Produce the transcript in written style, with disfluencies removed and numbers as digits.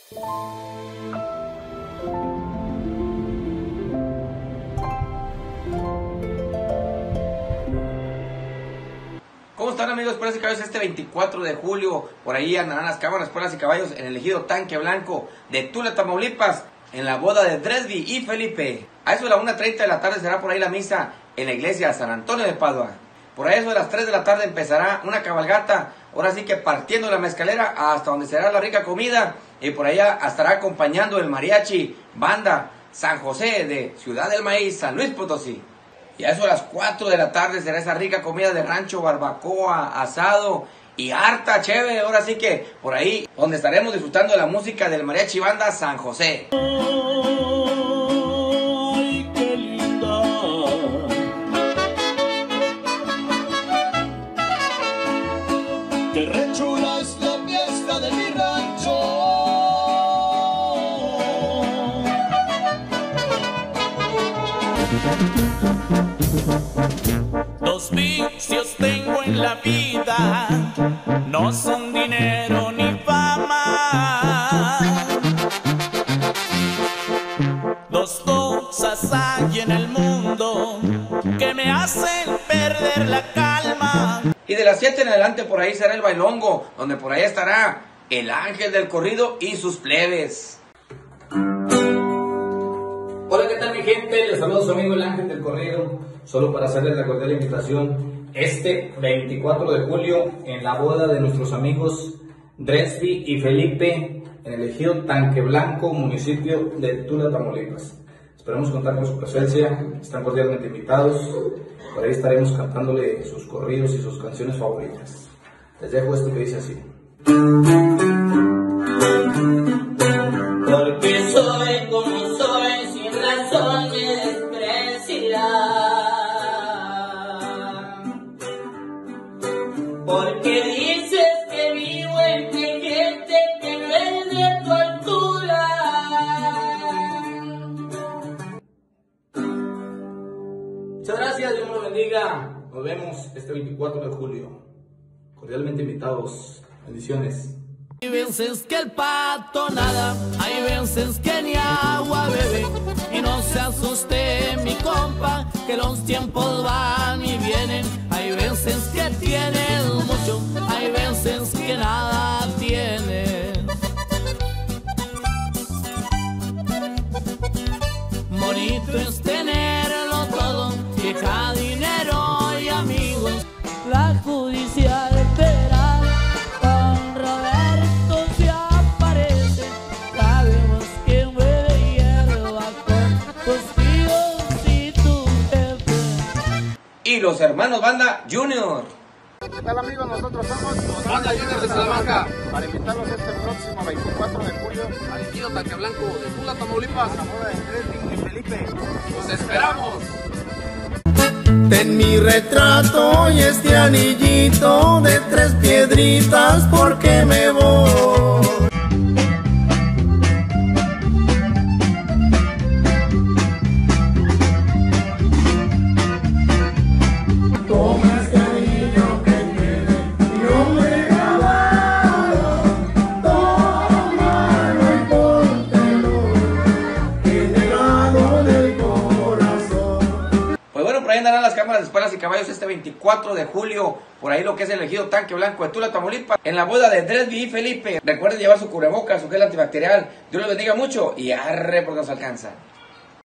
¿Cómo están, amigos? Puertas y Caballos, este 24 de julio, por ahí andarán las cámaras Puertas y Caballos en el ejido Tanque Blanco de Tula, Tamaulipas, en la boda de Dresby y Felipe. A eso de la 1:30 de la tarde será por ahí la misa en la iglesia San Antonio de Padua. Por ahí eso de las 3 de la tarde empezará una cabalgata, ahora sí que partiendo la mezcalera hasta donde será la rica comida, y por allá estará acompañando el mariachi banda San José de Ciudad del Maíz, San Luis Potosí. Y a eso de las 4 de la tarde será esa rica comida de rancho, barbacoa, asado y harta chévere. Ahora sí que por ahí donde estaremos disfrutando de la música del mariachi banda San José. Ay, qué linda. Qué re chula es la fiesta de mi rancho. Dos vicios tengo en la vida, no son dinero ni fama. Dos cosas hay en el mundo que me hacen perder la calma. Y de las 7 en adelante por ahí será el bailongo, donde por ahí estará el ángel del corrido y sus plebes. Hola, ¿qué tal, mi gente? Les saludo a su amigo el ángel del corrido, solo para hacerles la cordial invitación este 24 de julio en la boda de nuestros amigos Dresby y Felipe en el ejido Tanque Blanco, municipio de Tula, Tamaulipas. Esperamos contar con su presencia, están cordialmente invitados. Por ahí estaremos cantándole sus corridos y sus canciones favoritas. Les dejo esto que dice así. Porque soy como soy, sin razón me despreciarán. Porque dices que vivo entre gente que no es de tu altura. Muchas gracias, Dios me lo bendiga. Nos vemos este 24 de julio. Cordialmente invitados. Bendiciones. Hay veces que el pato nada, hay veces que ni agua bebe. Y no se asuste mi compa, que los tiempos van y vienen. Hay veces que tienes mucho, hay veces que nada tienes. Bonito es tenerlo todo, vieja, dinero y amigos. La judicial federal con Roberto se aparece. Sabemos que mueve hierba con postillos y tu jefe. Y los hermanos banda Junior. ¿Qué tal, amigos? Nosotros somos Banda Junior de Salamanca. para invitarlos este próximo 24 de julio Al ejido Tanque Blanco de Tula, Tamaulipas. a la boda de Dresby y Felipe. ¡Los esperamos! Ten mi retrato y este anillito de 3 piedritas porque me voy. Toma este anillo que tiene mi hombre grabado, tómalo y póntelo en el lado del corazón. Pues bueno, por ahí andarán las cámaras de Puertas y Caballos este 24 de julio, por ahí lo que es el ejido Tanque Blanco de Tula, Tamaulipas, en la boda de Dresby y Felipe. Recuerden llevar su cubrebocas, su gel antibacterial. Dios los bendiga mucho y arre porque nos alcanza.